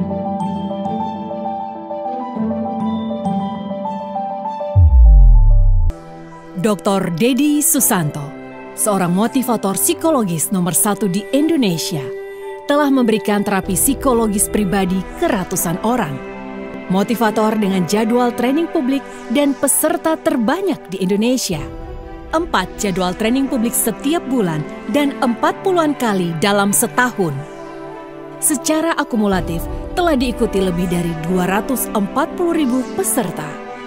Dr. Dedi Susanto, seorang motivator psikologis nomor 1 di Indonesia, telah memberikan terapi psikologis pribadi ke ratusan orang. Motivator dengan jadwal training publik dan peserta terbanyak di Indonesia. 4 jadwal training publik setiap bulan dan 40-an kali dalam setahun. Secara akumulatif telah diikuti lebih dari 240.000 peserta.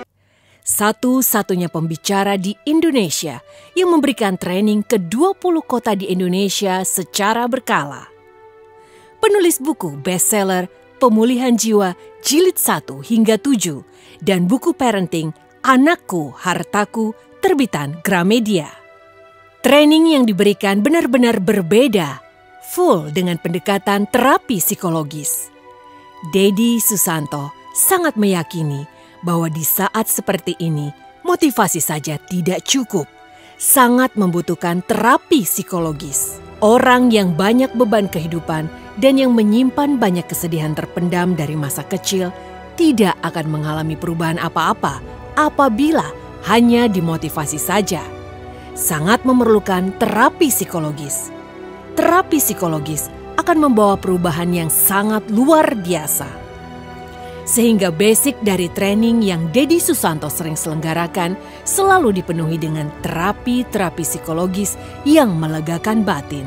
Satu-satunya pembicara di Indonesia yang memberikan training ke 20 kota di Indonesia secara berkala. Penulis buku bestseller Pemulihan Jiwa Jilid 1 hingga 7 dan buku parenting Anakku Hartaku terbitan Gramedia. Training yang diberikan benar-benar berbeda, full dengan pendekatan terapi psikologis. Dedi Susanto sangat meyakini bahwa di saat seperti ini, motivasi saja tidak cukup. Sangat membutuhkan terapi psikologis. Orang yang banyak beban kehidupan dan yang menyimpan banyak kesedihan terpendam dari masa kecil tidak akan mengalami perubahan apa-apa apabila hanya dimotivasi saja. Sangat memerlukan terapi psikologis. Terapi psikologis akan membawa perubahan yang sangat luar biasa. Sehingga basic dari training yang Dedi Susanto sering selenggarakan selalu dipenuhi dengan terapi-terapi psikologis yang melegakan batin.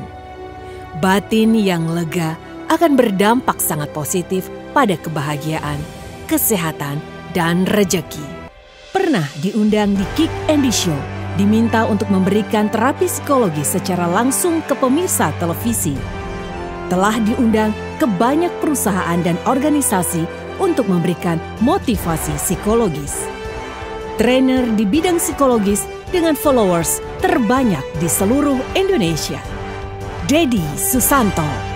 Batin yang lega akan berdampak sangat positif pada kebahagiaan, kesehatan, dan rejeki. Pernah diundang di Kick Andy Show, diminta untuk memberikan terapi psikologis secara langsung ke pemirsa televisi. Telah diundang ke banyak perusahaan dan organisasi untuk memberikan motivasi psikologis. Trainer di bidang psikologis dengan followers terbanyak di seluruh Indonesia. Dedi Susanto.